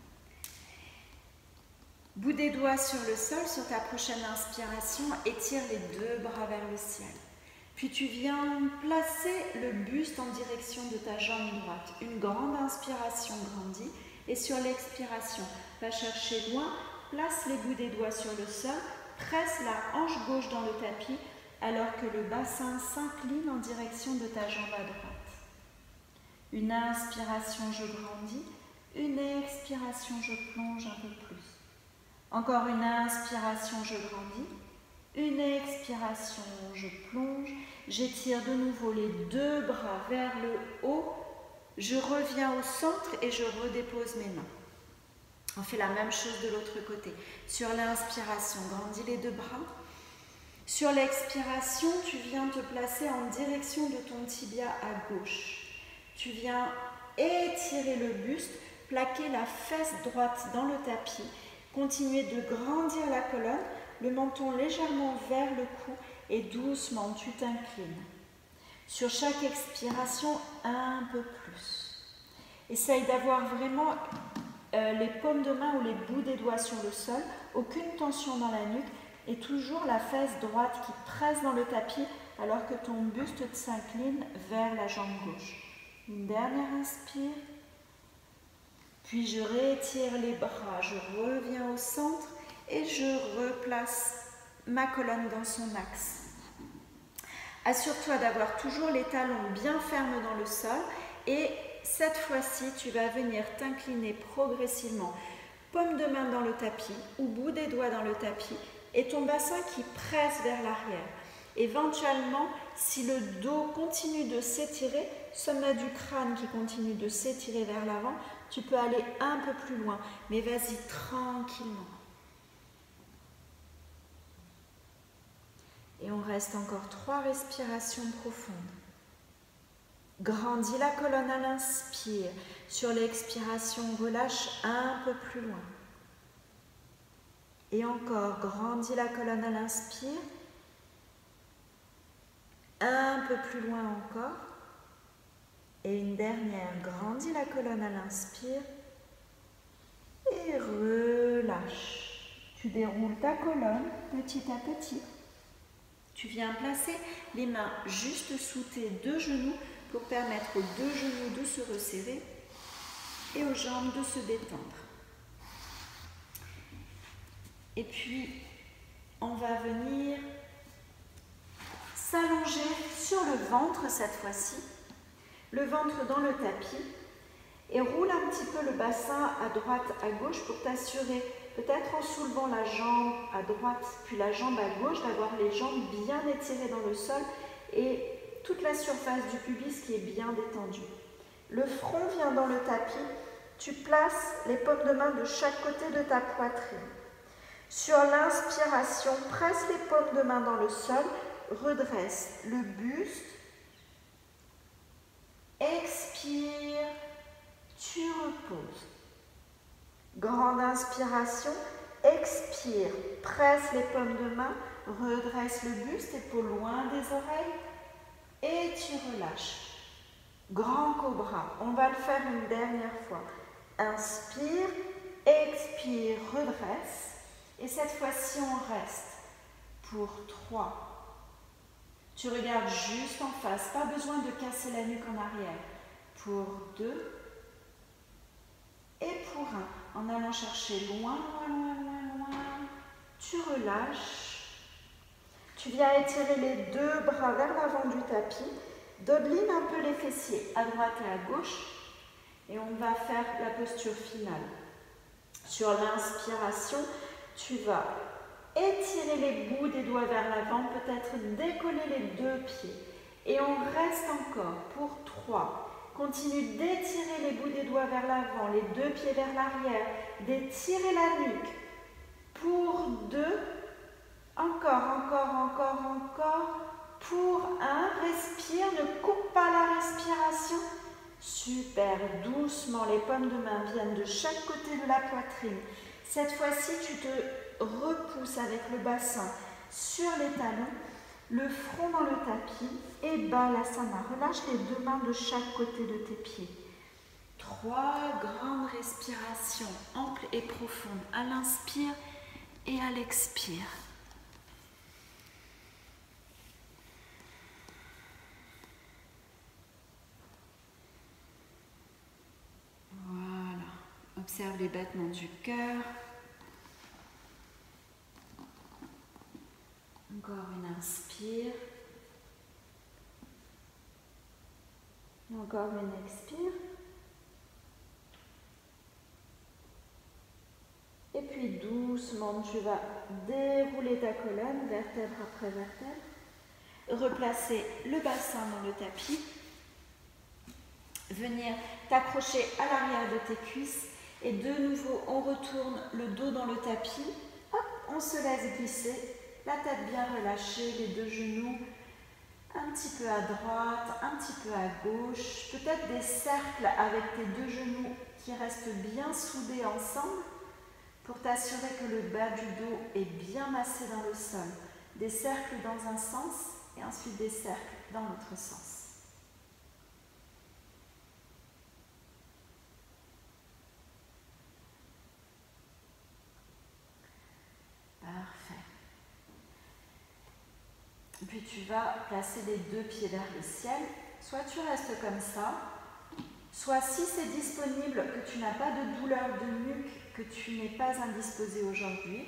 Bout des doigts sur le sol, sur ta prochaine inspiration, étire les deux bras vers le ciel. Puis tu viens placer le buste en direction de ta jambe droite. Une grande inspiration grandit et sur l'expiration, va chercher loin, place les bouts des doigts sur le sol, presse la hanche gauche dans le tapis alors que le bassin s'incline en direction de ta jambe à droite. Une inspiration, je grandis. Une expiration, je plonge un peu plus. Encore une inspiration, je grandis. Une expiration, je plonge. J'étire de nouveau les deux bras vers le haut. Je reviens au centre et je redépose mes mains. On fait la même chose de l'autre côté. Sur l'inspiration, grandis les deux bras. Sur l'expiration, tu viens te placer en direction de ton tibia à gauche. Tu viens étirer le buste, plaquer la fesse droite dans le tapis, continuer de grandir la colonne, le menton légèrement vers le cou et doucement tu t'inclines. Sur chaque expiration, un peu plus. Essaye d'avoir vraiment euh, les paumes de main ou les bouts des doigts sur le sol, aucune tension dans la nuque et toujours la fesse droite qui presse dans le tapis alors que ton buste s'incline vers la jambe gauche. Une dernière inspire, puis je réétire les bras, je reviens au centre et je replace ma colonne dans son axe. Assure-toi d'avoir toujours les talons bien fermes dans le sol et cette fois-ci, tu vas venir t'incliner progressivement, paume de main dans le tapis ou bout des doigts dans le tapis et ton bassin qui presse vers l'arrière. Éventuellement, si le dos continue de s'étirer, sommet du crâne qui continue de s'étirer vers l'avant, tu peux aller un peu plus loin, mais vas-y tranquillement. Et on reste encore trois respirations profondes. Grandis la colonne à l'inspire. Sur l'expiration, relâche un peu plus loin. Et encore, grandis la colonne à l'inspire. Un peu plus loin encore. Et une dernière, grandis la colonne à l'inspire. Et relâche. Tu déroules ta colonne petit à petit. Tu viens placer les mains juste sous tes deux genoux pour permettre aux deux genoux de se resserrer et aux jambes de se détendre. Et puis, on va venir s'allonger sur le ventre cette fois-ci, le ventre dans le tapis, et roule un petit peu le bassin à droite, à gauche pour t'assurer, peut-être en soulevant la jambe à droite puis la jambe à gauche, d'avoir les jambes bien étirées dans le sol et toute la surface du pubis qui est bien détendue. Le front vient dans le tapis, tu places les paumes de main de chaque côté de ta poitrine. Sur l'inspiration, presse les paumes de main dans le sol, redresse le buste, expire, tu reposes. Grande inspiration, expire, presse les paumes de main, redresse le buste, épaules loin des oreilles et tu relâches. Grand cobra, on va le faire une dernière fois. Inspire, expire, redresse et cette fois-ci on reste pour trois. Tu regardes juste en face, pas besoin de casser la nuque en arrière. Pour deux et pour un. En allant chercher loin, loin, loin, loin, loin, tu relâches. Tu viens étirer les deux bras vers l'avant du tapis. Dodeline un peu les fessiers à droite et à gauche. Et on va faire la posture finale. Sur l'inspiration, tu vas étirer les bouts des doigts vers l'avant, peut-être décoller les deux pieds. Et on reste encore pour trois. Continue d'étirer les bouts des doigts vers l'avant, les deux pieds vers l'arrière, d'étirer la nuque. Pour deux, encore, encore, encore, encore. Pour un, respire, ne coupe pas la respiration. Super, doucement, les paumes de main viennent de chaque côté de la poitrine. Cette fois-ci, tu te repousses avec le bassin sur les talons, le front dans le tapis et Balasana. Relâche les deux mains de chaque côté de tes pieds. Trois grandes respirations amples et profondes à l'inspire et à l'expire. Voilà. Observe les battements du cœur. Encore une inspire. Encore une expire. Et puis doucement, tu vas dérouler ta colonne, vertèbre après vertèbre. Replacer le bassin dans le tapis. Venir t'accrocher à l'arrière de tes cuisses. Et de nouveau, on retourne le dos dans le tapis. Hop, on se laisse glisser. La tête bien relâchée, les deux genoux un petit peu à droite, un petit peu à gauche. Peut-être des cercles avec tes deux genoux qui restent bien soudés ensemble pour t'assurer que le bas du dos est bien massé dans le sol. Des cercles dans un sens et ensuite des cercles dans l'autre sens. Parfait. Puis tu vas placer les deux pieds vers le ciel. Soit tu restes comme ça, soit si c'est disponible, que tu n'as pas de douleur de nuque, que tu n'es pas indisposé aujourd'hui,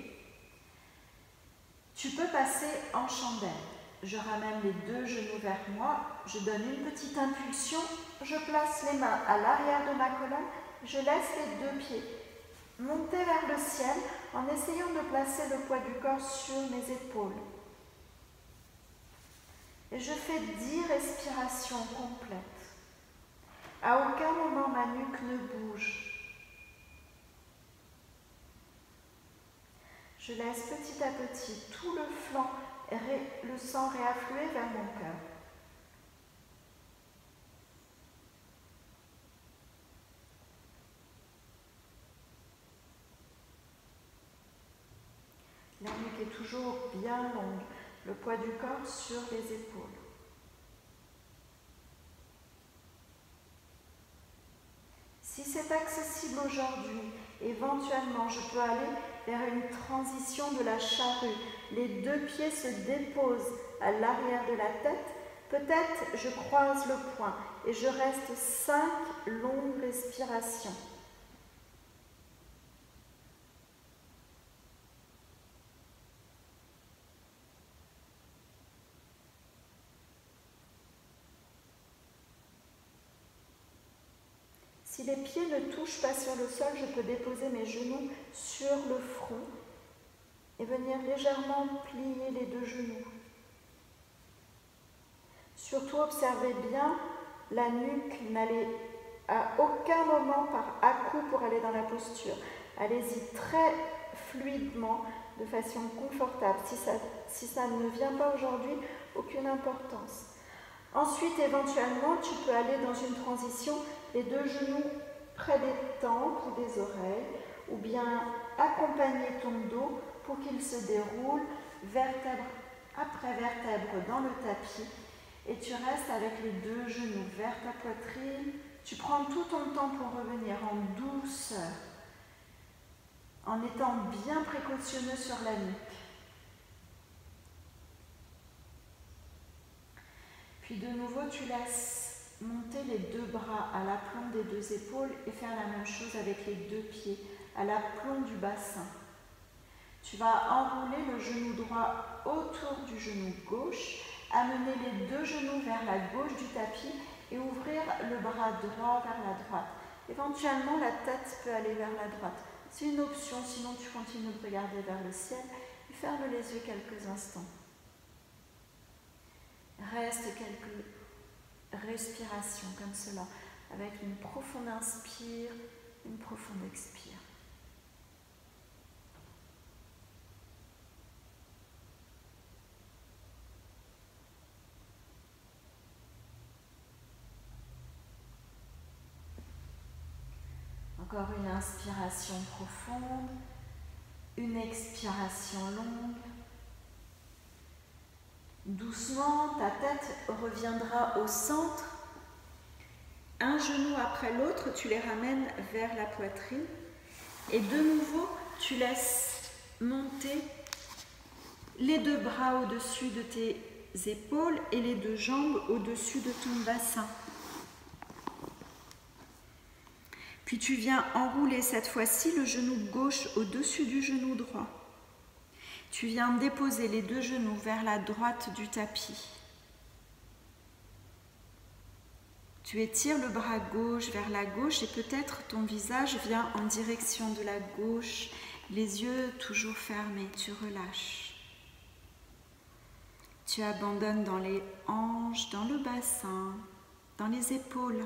tu peux passer en chandelle. Je ramène les deux genoux vers moi, je donne une petite impulsion, je place les mains à l'arrière de ma colonne, je laisse les deux pieds monter vers le ciel en essayant de placer le poids du corps sur mes épaules. Et je fais dix respirations complètes. À aucun moment ma nuque ne bouge. Je laisse petit à petit tout le flanc, le sang réaffluer vers mon cœur. La nuque est toujours bien longue, le poids du corps sur les épaules. Si c'est accessible aujourd'hui, éventuellement, je peux aller vers une transition de la charrue. Les deux pieds se déposent à l'arrière de la tête. Peut-être je croise le poing et je reste cinq longues respirations. Si les pieds ne touchent pas sur le sol, je peux déposer mes genoux sur le front et venir légèrement plier les deux genoux. Surtout observez bien la nuque, n'allez à aucun moment par à-coup pour aller dans la posture. Allez-y très fluidement, de façon confortable. Si ça, si ça ne vient pas aujourd'hui, aucune importance. Ensuite, éventuellement, tu peux aller dans une transition, les deux genoux près des tempes ou des oreilles, ou bien accompagner ton dos pour qu'il se déroule vertèbre après vertèbre dans le tapis, et tu restes avec les deux genoux vers ta poitrine. Tu prends tout ton temps pour revenir en douceur, en étant bien précautionneux sur la nuque. Puis de nouveau, tu laisses monter les deux bras à l'aplomb des deux épaules et faire la même chose avec les deux pieds à l'aplomb du bassin. Tu vas enrouler le genou droit autour du genou gauche, amener les deux genoux vers la gauche du tapis et ouvrir le bras droit vers la droite. Éventuellement, la tête peut aller vers la droite. C'est une option, sinon tu continues de regarder vers le ciel et ferme les yeux quelques instants. Reste quelques respirations comme cela, avec une profonde inspire, une profonde expire. Encore une inspiration profonde, une expiration longue. Doucement, ta tête reviendra au centre. Un genou après l'autre, tu les ramènes vers la poitrine. Et de nouveau, tu laisses monter les deux bras au-dessus de tes épaules et les deux jambes au-dessus de ton bassin. Puis tu viens enrouler cette fois-ci le genou gauche au-dessus du genou droit. Tu viens déposer les deux genoux vers la droite du tapis. Tu étires le bras gauche vers la gauche et peut-être ton visage vient en direction de la gauche, les yeux toujours fermés, tu relâches. Tu abandonnes dans les hanches, dans le bassin, dans les épaules.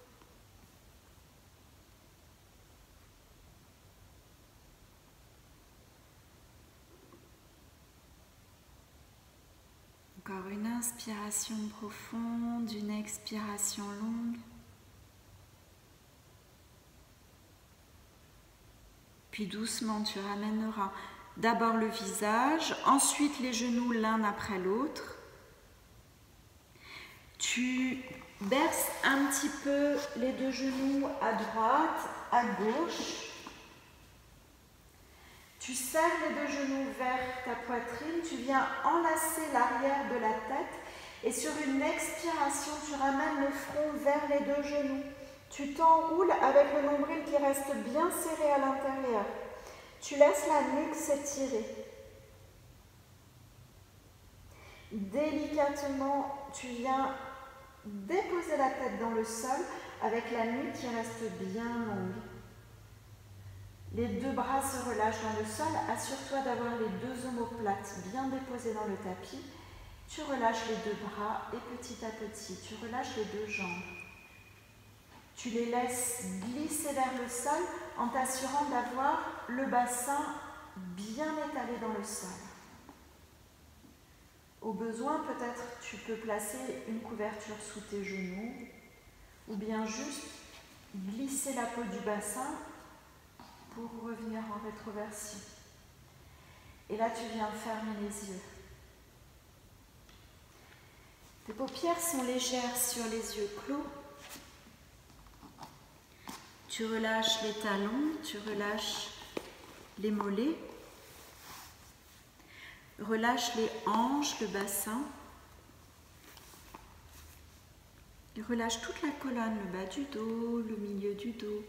Encore une inspiration profonde, une expiration longue. Puis doucement, tu ramèneras d'abord le visage, ensuite les genoux l'un après l'autre. Tu berces un petit peu les deux genoux à droite, à gauche. Tu serres les deux genoux vers ta poitrine, tu viens enlacer l'arrière de la tête et sur une expiration, tu ramènes le front vers les deux genoux. Tu t'enroules avec le nombril qui reste bien serré à l'intérieur. Tu laisses la nuque s'étirer. Délicatement, tu viens déposer la tête dans le sol avec la nuque qui reste bien longue. Les deux bras se relâchent dans le sol. Assure-toi d'avoir les deux omoplates bien déposées dans le tapis. Tu relâches les deux bras et petit à petit, tu relâches les deux jambes. Tu les laisses glisser vers le sol en t'assurant d'avoir le bassin bien étalé dans le sol. Au besoin, peut-être tu peux placer une couverture sous tes genoux ou bien juste glisser la peau du bassin pour revenir en rétroversion. Et là, tu viens fermer les yeux. Tes paupières sont légères sur les yeux clos. Tu relâches les talons, tu relâches les mollets. Relâche les hanches, le bassin. Et relâche toute la colonne, le bas du dos, le milieu du dos.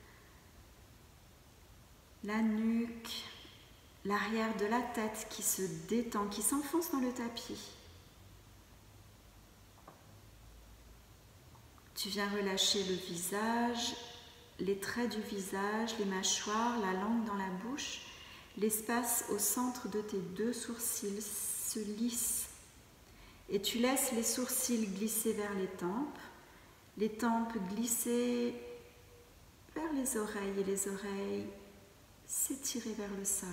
La nuque, l'arrière de la tête qui se détend, qui s'enfonce dans le tapis. Tu viens relâcher le visage, les traits du visage, les mâchoires, la langue dans la bouche. L'espace au centre de tes deux sourcils se lisse et tu laisses les sourcils glisser vers les tempes, les tempes glisser vers les oreilles et les oreilles s'étirer vers le sol.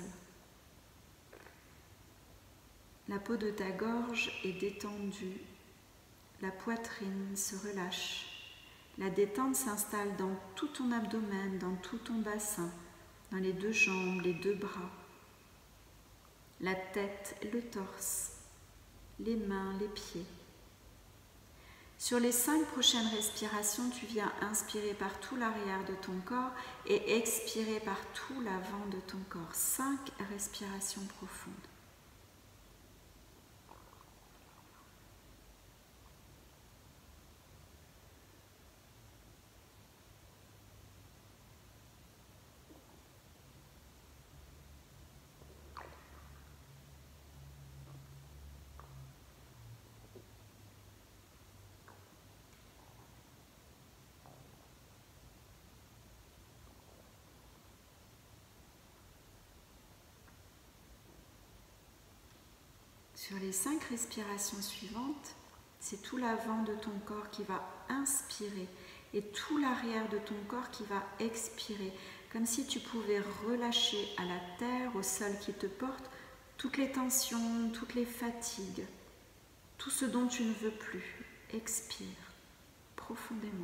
La peau de ta gorge est détendue, la poitrine se relâche. La détente s'installe dans tout ton abdomen, dans tout ton bassin, dans les deux jambes, les deux bras, la tête, le torse, les mains, les pieds. Sur les cinq prochaines respirations, tu viens inspirer par tout l'arrière de ton corps et expirer par tout l'avant de ton corps. Cinq respirations profondes. Sur les cinq respirations suivantes, c'est tout l'avant de ton corps qui va inspirer et tout l'arrière de ton corps qui va expirer, comme si tu pouvais relâcher à la terre, au sol qui te porte, toutes les tensions, toutes les fatigues, tout ce dont tu ne veux plus. Expire profondément.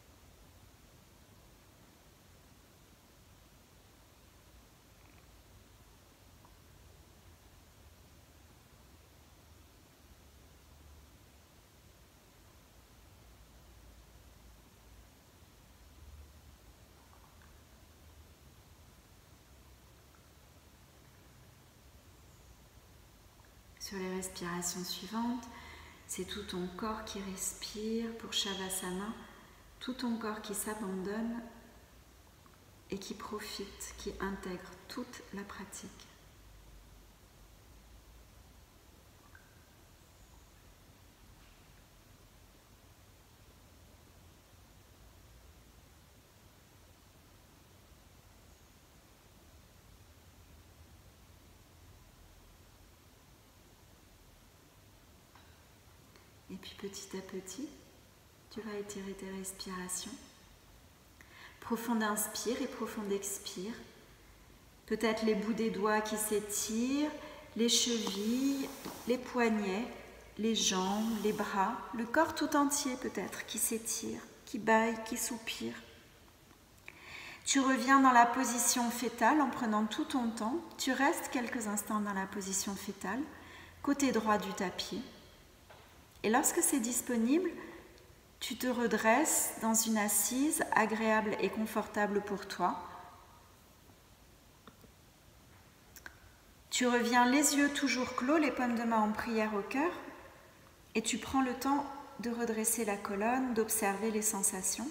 Sur les respirations suivantes, c'est tout ton corps qui respire pour Shavasana, tout ton corps qui s'abandonne et qui profite, qui intègre toute la pratique. Et puis petit à petit, tu vas étirer tes respirations. Profonde inspire et profonde expire. Peut-être les bouts des doigts qui s'étirent, les chevilles, les poignets, les jambes, les bras, le corps tout entier peut-être qui s'étire, qui bâille, qui soupire. Tu reviens dans la position fétale en prenant tout ton temps. Tu restes quelques instants dans la position fétale, côté droit du tapis. Et lorsque c'est disponible, tu te redresses dans une assise agréable et confortable pour toi. Tu reviens les yeux toujours clos, les paumes de main en prière au cœur, et tu prends le temps de redresser la colonne, d'observer les sensations,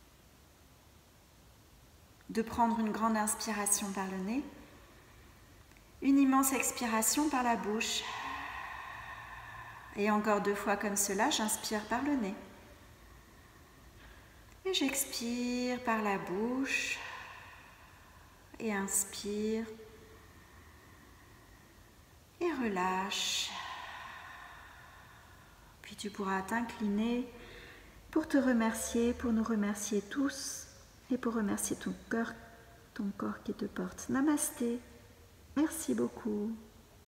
de prendre une grande inspiration par le nez, une immense expiration par la bouche. Et encore deux fois comme cela, j'inspire par le nez. Et j'expire par la bouche. Et inspire. Et relâche. Puis tu pourras t'incliner pour te remercier, pour nous remercier tous et pour remercier ton cœur, ton corps qui te porte. Namasté. Merci beaucoup.